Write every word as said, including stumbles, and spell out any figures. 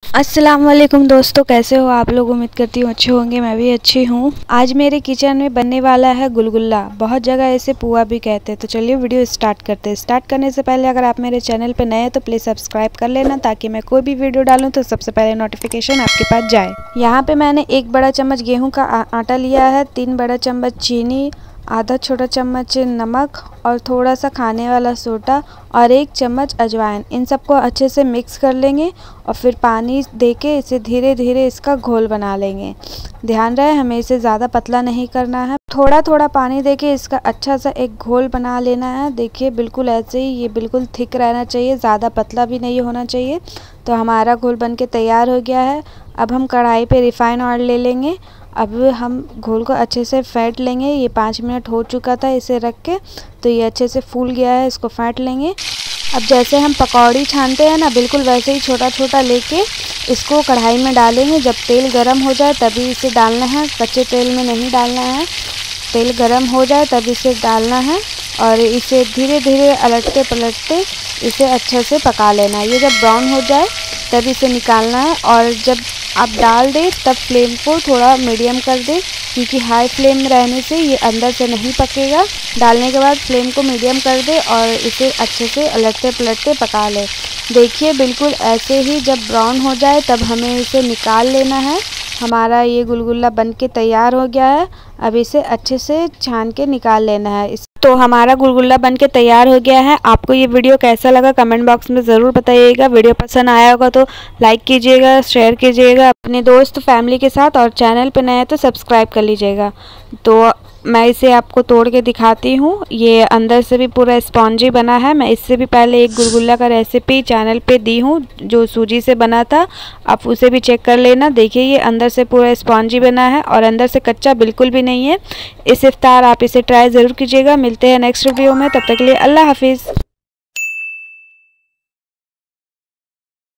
अस्सलाम वालेकुम दोस्तों, कैसे हो आप लोग। उम्मीद करती हूँ अच्छे होंगे, मैं भी अच्छी हूँ। आज मेरे किचन में बनने वाला है गुलगुला। बहुत जगह इसे पुआ भी कहते हैं। तो चलिए वीडियो स्टार्ट करते हैं। स्टार्ट करने से पहले अगर आप मेरे चैनल पर नए हैं तो प्लीज़ सब्सक्राइब कर लेना, ताकि मैं कोई भी वीडियो डालूँ तो सबसे पहले नोटिफिकेशन आपके पास जाए। यहाँ पर मैंने एक बड़ा चम्मच गेहूँ का आटा लिया है, तीन बड़ा चम्मच चीनी, आधा छोटा चम्मच नमक और थोड़ा सा खाने वाला सोडा और एक चम्मच अजवाइन। इन सबको अच्छे से मिक्स कर लेंगे और फिर पानी देके इसे धीरे धीरे इसका घोल बना लेंगे। ध्यान रहे हमें इसे ज़्यादा पतला नहीं करना है, थोड़ा थोड़ा पानी देके इसका अच्छा सा एक घोल बना लेना है। देखिए बिल्कुल ऐसे ही, ये बिल्कुल थिक रहना चाहिए, ज़्यादा पतला भी नहीं होना चाहिए। तो हमारा घोल बनके तैयार हो गया है। अब हम कढ़ाई पे रिफाइन ऑयल ले लेंगे। अब हम घोल को अच्छे से फेंट लेंगे। ये पाँच मिनट हो चुका था इसे रख के, तो ये अच्छे से फूल गया है, इसको फेंट लेंगे। अब जैसे हम पकौड़ी छानते हैं ना, बिल्कुल वैसे ही छोटा छोटा लेके इसको कढ़ाई में डालेंगे। जब तेल गरम हो जाए तभी इसे डालना है, कच्चे तेल में नहीं डालना है। तेल गरम हो जाए तब इसे डालना है और इसे धीरे धीरे अलटते पलटते इसे अच्छे से पका लेना है। ये जब ब्राउन हो जाए तब इसे निकालना है और जब आप डाल दें तब फ्लेम को थोड़ा मीडियम कर दें, क्योंकि हाई फ्लेम में रहने से ये अंदर से नहीं पकेगा। डालने के बाद फ्लेम को मीडियम कर दें और इसे अच्छे से अलटते पलटते पका लें। देखिए बिल्कुल ऐसे ही जब ब्राउन हो जाए तब हमें इसे निकाल लेना है। हमारा ये गुलगुला बन के तैयार हो गया है। अब इसे अच्छे से छान के निकाल लेना है। इस तो हमारा गुलगुला बन के तैयार हो गया है। आपको ये वीडियो कैसा लगा कमेंट बॉक्स में ज़रूर बताइएगा। वीडियो पसंद आया होगा तो लाइक कीजिएगा, शेयर कीजिएगा अपने दोस्त फैमिली के साथ, और चैनल पे नए हैं तो सब्सक्राइब कर लीजिएगा। तो मैं इसे आपको तोड़ के दिखाती हूँ। ये अंदर से भी पूरा स्पॉन्जी बना है। मैं इससे भी पहले एक गुलगुला का रेसिपी चैनल पे दी हूँ जो सूजी से बना था, आप उसे भी चेक कर लेना। देखिए ये अंदर से पूरा स्पॉन्जी बना है और अंदर से कच्चा बिल्कुल भी नहीं है। इस इफ्तार आप इसे ट्राई ज़रूर कीजिएगा। मिलते हैं नेक्स्ट वीडियो में, तब तक के लिए अल्लाह हाफिज़।